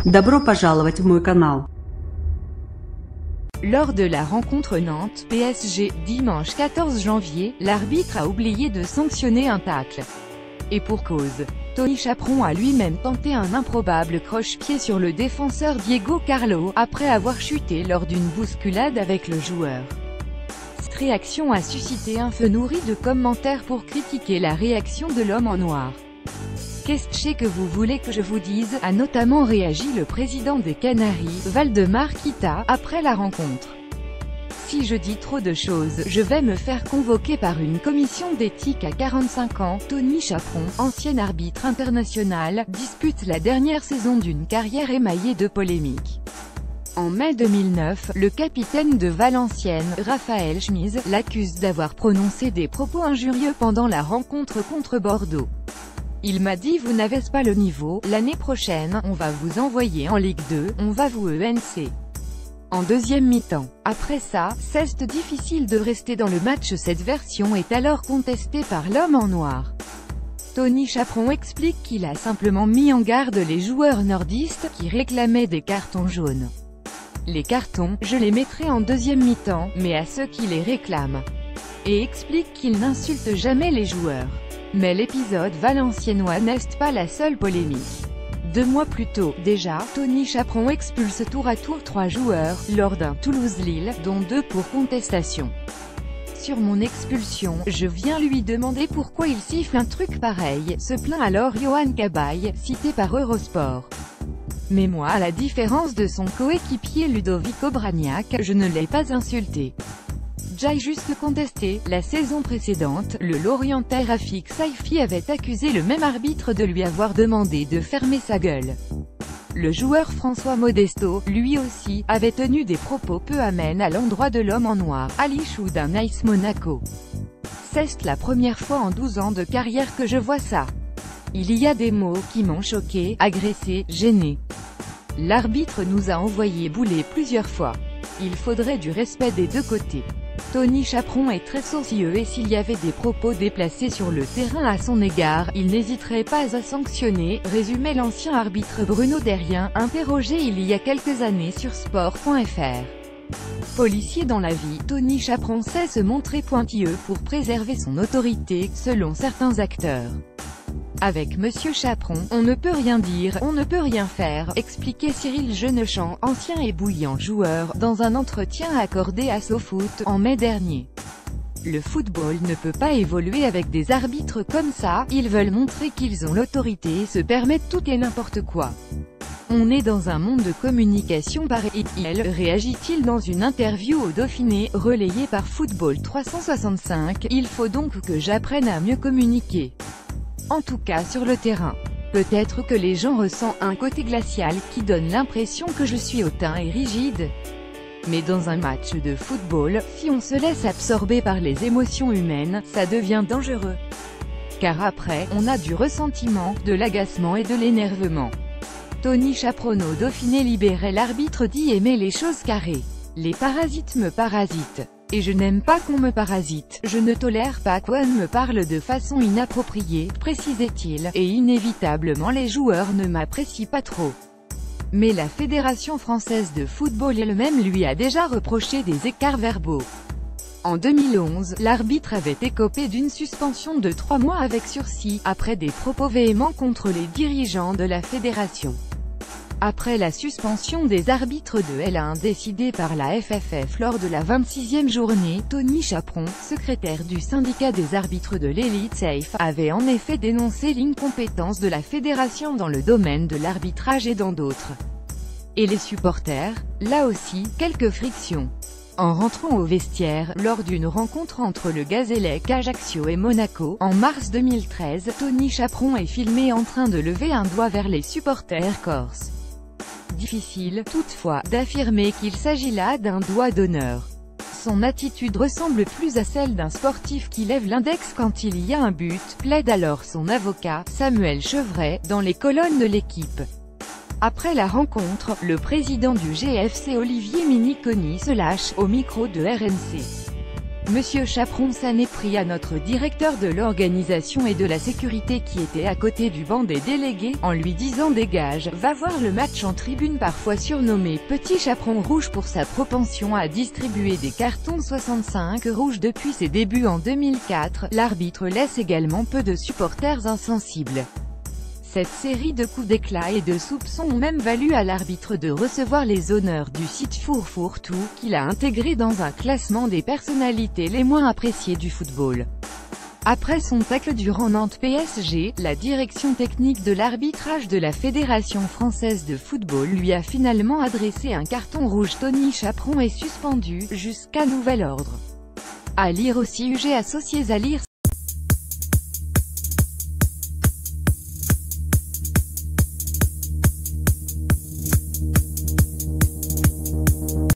Добро пожаловать в мой канал. Lors de la rencontre Nantes-PSG, dimanche 14 janvier, l'arbitre a oublié de sanctionner un tacle. Et pour cause. Tony Chaperon a lui-même tenté un improbable croche-pied sur le défenseur Diego Carlo, après avoir chuté lors d'une bousculade avec le joueur. Cette réaction a suscité un feu nourri de commentaires pour critiquer la réaction de l'homme en noir. Qu'est-ce que vous voulez que je vous dise, a notamment réagi le président des Canaries, Valdemar Kita, après la rencontre. Si je dis trop de choses, je vais me faire convoquer par une commission d'éthique à 45 ans. Tony Chaperon, ancien arbitre international, dispute la dernière saison d'une carrière émaillée de polémiques. En mai 2009, le capitaine de Valenciennes, Raphaël Schmiz, l'accuse d'avoir prononcé des propos injurieux pendant la rencontre contre Bordeaux. Il m'a dit: vous n'avez pas le niveau, l'année prochaine, on va vous envoyer en Ligue 2, on va vous ENC. En deuxième mi-temps. Après ça, c'est difficile de rester dans le match. Cette version est alors contestée par l'homme en noir. Tony Chaperon explique qu'il a simplement mis en garde les joueurs nordistes, qui réclamaient des cartons jaunes. Les cartons, je les mettrai en deuxième mi-temps, mais à ceux qui les réclament. Et explique qu'il n'insulte jamais les joueurs. Mais l'épisode valenciennois n'est pas la seule polémique. 2 mois plus tôt, déjà, Tony Chaperon expulse tour à tour 3 joueurs, lors d'un Toulouse-Lille, dont 2 pour contestation. Sur mon expulsion, je viens lui demander pourquoi il siffle un truc pareil, se plaint alors Johan Cabaye, cité par Eurosport. Mais moi, à la différence de son coéquipier Ludovico Bragnac, je ne l'ai pas insulté. J'ai juste contesté. La saison précédente, le Lorientais Rafik Saifi avait accusé le même arbitre de lui avoir demandé de fermer sa gueule. Le joueur François Modesto, lui aussi, avait tenu des propos peu amènes à l'endroit de l'homme en noir, Ali Chou d'un Nice Monaco. C'est la première fois en 12 ans de carrière que je vois ça. Il y a des mots qui m'ont choqué, agressé, gêné. L'arbitre nous a envoyé bouler plusieurs fois. Il faudrait du respect des deux côtés. Tony Chaperon est très sourcilleux et s'il y avait des propos déplacés sur le terrain à son égard, il n'hésiterait pas à sanctionner, résumait l'ancien arbitre Bruno Derrien, interrogé il y a quelques années sur sport.fr. Policier dans la vie, Tony Chaperon sait se montrer pointilleux pour préserver son autorité, selon certains acteurs. Avec Monsieur Chaperon, on ne peut rien dire, on ne peut rien faire, expliquait Cyril Genechamp, ancien et bouillant joueur, dans un entretien accordé à SoFoot, en mai dernier. Le football ne peut pas évoluer avec des arbitres comme ça, ils veulent montrer qu'ils ont l'autorité et se permettent tout et n'importe quoi. On est dans un monde de communication par email, réagit-il dans une interview au Dauphiné, relayée par Football 365, il faut donc que j'apprenne à mieux communiquer. En tout cas sur le terrain. Peut-être que les gens ressentent un côté glacial qui donne l'impression que je suis hautain et rigide. Mais dans un match de football, si on se laisse absorber par les émotions humaines, ça devient dangereux. Car après, on a du ressentiment, de l'agacement et de l'énervement. Tony Chaperon au Dauphiné libéré. L'arbitre dit aimer les choses carrées. Les parasites me parasitent. Et je n'aime pas qu'on me parasite, je ne tolère pas qu'on me parle de façon inappropriée, précisait-il, et inévitablement les joueurs ne m'apprécient pas trop. Mais la Fédération française de football elle-même lui a déjà reproché des écarts verbaux. En 2011, l'arbitre avait écopé d'une suspension de 3 mois avec sursis, après des propos véhéments contre les dirigeants de la fédération. Après la suspension des arbitres de L1 décidée par la FFF lors de la 26e journée, Tony Chaperon, secrétaire du syndicat des arbitres de l'Elite Safe, avait en effet dénoncé l'incompétence de la fédération dans le domaine de l'arbitrage et dans d'autres. Et les supporters? Là aussi, quelques frictions. En rentrant au vestiaire, lors d'une rencontre entre le Gazélec Ajaccio et Monaco, en mars 2013, Tony Chaperon est filmé en train de lever un doigt vers les supporters corses. Difficile, toutefois, d'affirmer qu'il s'agit là d'un doigt d'honneur. Son attitude ressemble plus à celle d'un sportif qui lève l'index quand il y a un but, plaide alors son avocat, Samuel Chevret, dans les colonnes de l'Équipe. Après la rencontre, le président du GFC Olivier Miniconi se lâche, au micro de RMC. Monsieur Chaperon s'en est pris à notre directeur de l'organisation et de la sécurité qui était à côté du banc des délégués, en lui disant « Dégage, va voir le match en tribune », parfois surnommé « Petit Chaperon rouge » pour sa propension à distribuer des cartons 65 rouges depuis ses débuts en 2004. L'arbitre laisse également peu de supporters insensibles. Cette série de coups d'éclat et de soupçons ont même valu à l'arbitre de recevoir les honneurs du site Fourfourtou, qu'il a intégré dans un classement des personnalités les moins appréciées du football. Après son tacle durant Nantes-PSG, la direction technique de l'arbitrage de la Fédération française de football lui a finalement adressé un carton rouge. Tony Chaperon est suspendu, jusqu'à nouvel ordre. À lire aussi UG associés à lire.